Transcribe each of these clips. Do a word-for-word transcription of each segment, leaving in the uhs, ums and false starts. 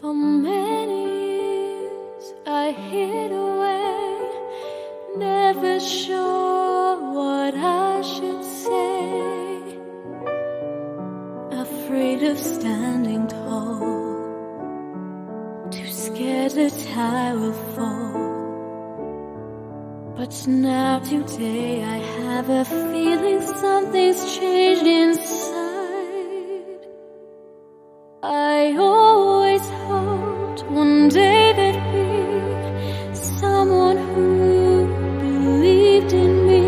For many years I hid away, never sure what I should say, afraid of standing tall, too scared that I will fall. But now today I have a feeling something's changed inside. I always hoped one day there'd be someone who believed in me,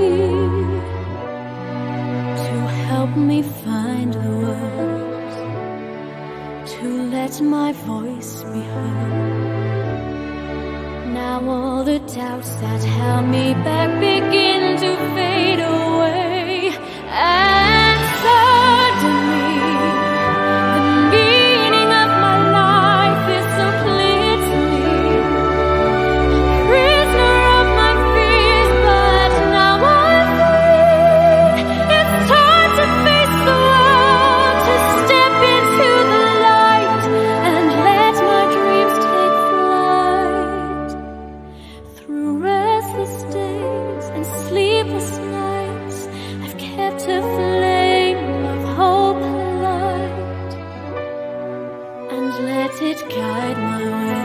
to help me find the words, to let my voice be heard. Now all the doubts that held me back begin to fade away, and suddenly the meaning of my life is so clear to me. A prisoner of my fears, but now I'm free. It's time to face the world, to step into the light and let my dreams take flight. Through restless days and sleepless nights, I've kept a flame of hope alight, and let it guide my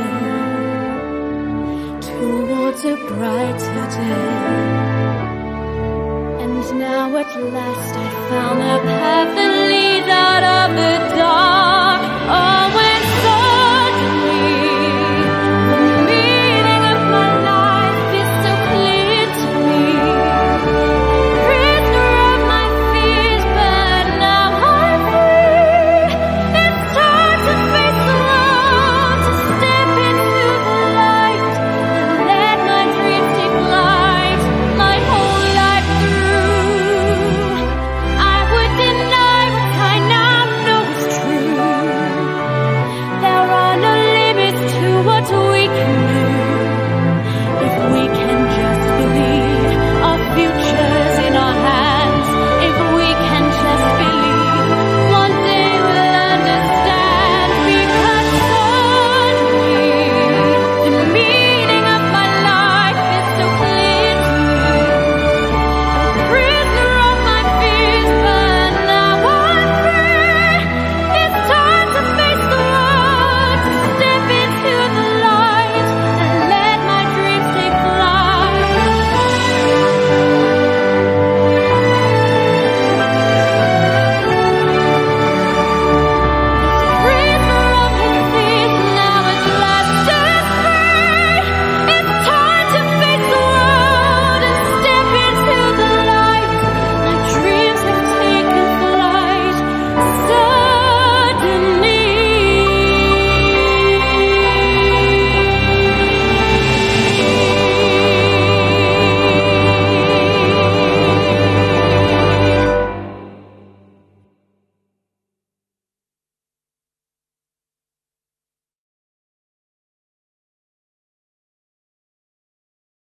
way towards a brighter day. And now at last I found the path that leads out of the dark.